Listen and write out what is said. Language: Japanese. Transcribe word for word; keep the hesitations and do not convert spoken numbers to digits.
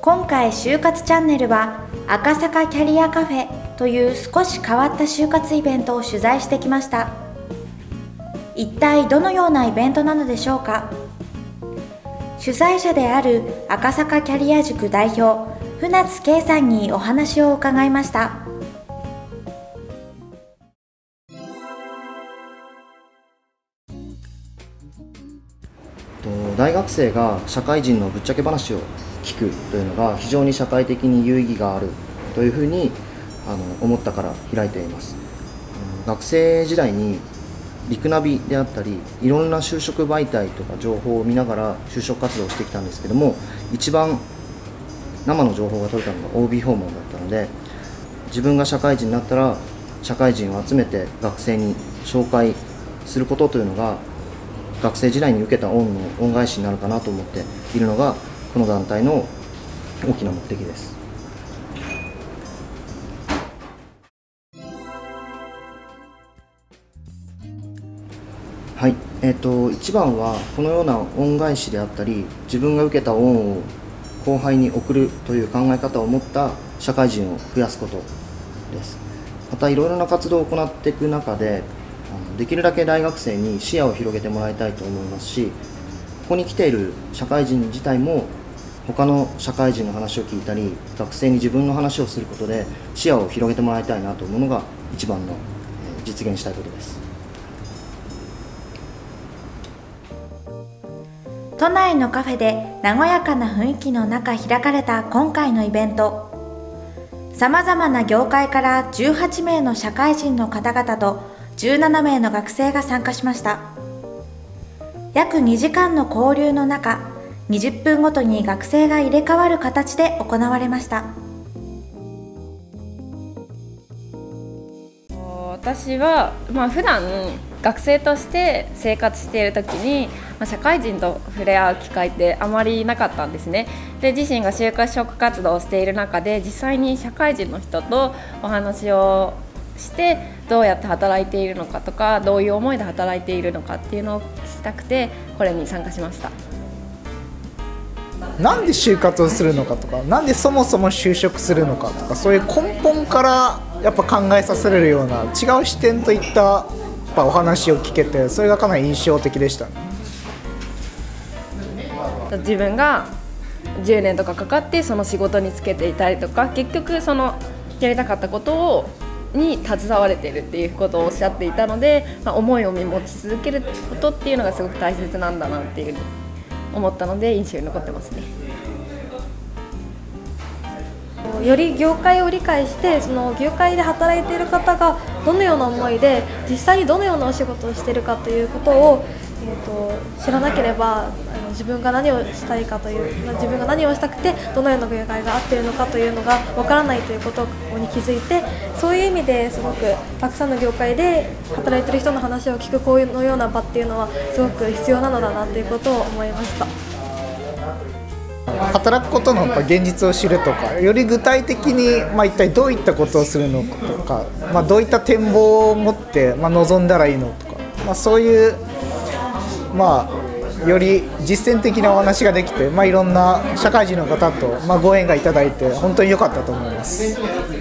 今回就活チャンネルは赤坂キャリアカフェという少し変わった就活イベントを取材してきました。一体どのようなイベントなのでしょうか。主催者である赤坂キャリア塾代表船津圭さんにお話を伺いました。 大学生が社会人のぶっちゃけ話を聞くというのが非常に社会的に有意義があるというふうにあの思ったから開いています。学生時代にリクナビであったりいろんな就職媒体とか情報を見ながら就職活動をしてきたんですけども、一番生の情報が取れたのが オービー 訪問だったので、自分が社会人になったら社会人を集めて学生に紹介することというのが学生時代に受けた恩の恩返しになるかなと思っているのがこの団体の大きな目的です。はい、えーと、一番はこのような恩返しであったり自分が受けた恩を後輩に送るという考え方を持った社会人を増やすことです。またいろいろな活動を行っていく中でできるだけ大学生に視野を広げてもらいたいと思いますし、ここに来ている社会人自体も他の社会人の話を聞いたり学生に自分の話をすることで視野を広げてもらいたいなと思うのが一番の実現したいことです。 都内のカフェで和やかな雰囲気の中開かれた今回のイベント。さまざまな業界からじゅうはちめいの社会人の方々とじゅうななめいの学生が参加しました。約にじかんの交流の中、にじゅっぷんごとに学生が入れ替わる形で行われました。 私は、まあ、普段学生として生活している時に、まあ、社会人と触れ合う機会ってあまりなかったんですね。で、自身が就職活動をしている中で実際に社会人の人とお話をしてどうやって働いているのかとかどういう思いで働いているのかっていうのをしたくてこれに参加しました。 なんで就活をするのかとか、なんでそもそも就職するのかとか、そういう根本からやっぱ考えさせられるような違う視点といったやっぱお話を聞けて、それがかなり印象的でしたね。 自分がじゅうねんとかかかってその仕事に就けていたりとか、結局そのやりたかったことをに携われているっていうことをおっしゃっていたので、まあ、思いを持ち続けることっていうのがすごく大切なんだなっていう思ったので印象に残ってますね。 より業界を理解して、その業界で働いている方がどのような思いで実際にどのようなお仕事をしているかということを、えー、と知らなければ、あの自分が何をしたいかという、自分が何をしたくてどのような業界が合っているのかというのがわからないということに気づいて、そういう意味ですごくたくさんの業界で働いている人の話を聞くこういうのような場っていうのはすごく必要なのだなということを思いました。 働くことのやっぱ現実を知るとか、より具体的に、まあ、一体どういったことをするのかとか、まあ、どういった展望を持って、まあ、臨んだらいいのとか、まあ、そういう、まあ、より実践的なお話ができて、まあ、いろんな社会人の方と、まあ、ご縁がいただいて本当に良かったと思います。